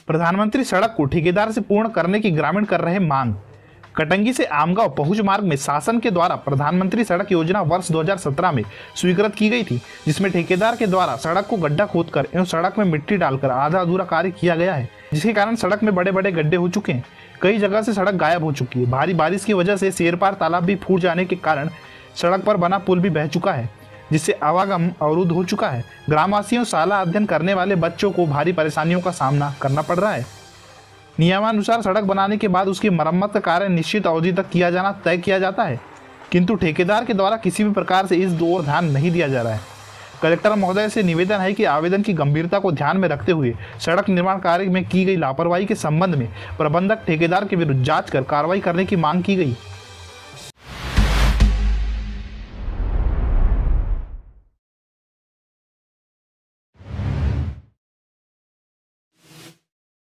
प्रधानमंत्री सड़क को ठेकेदार से पूर्ण करने की ग्रामीण कर रहे मांग। कटंगी से आमगांव पहुंच मार्ग में शासन के द्वारा प्रधानमंत्री सड़क योजना वर्ष 2017 में स्वीकृत की गई थी, जिसमें ठेकेदार के द्वारा सड़क को गड्ढा खोदकर एवं सड़क में मिट्टी डालकर आधा अधूरा कार्य किया गया है, जिसके कारण सड़क में बड़े बड़े गड्ढे हो चुके हैं। कई जगह से सड़क गायब हो चुकी है। भारी बारिश की वजह से शेरपार तालाब भी फूट जाने के कारण सड़क पर बना पुल भी बह चुका है, जिससे आवागमन अवरुद्ध हो चुका है। ग्रामवासियों शाला अध्ययन करने वाले बच्चों को भारी परेशानियों का सामना करना पड़ रहा है। नियमानुसार सड़क बनाने के बाद उसकी मरम्मत का कार्य निश्चित अवधि तक किया जाना तय किया जाता है, किंतु ठेकेदार के द्वारा किसी भी प्रकार से इस ओर ध्यान नहीं दिया जा रहा है। कलेक्टर महोदय से निवेदन है कि आवेदन की गंभीरता को ध्यान में रखते हुए सड़क निर्माण कार्य में की गई लापरवाही के संबंध में प्रबंधक ठेकेदार के विरुद्ध जांच कर कार्रवाई करने की मांग की गई।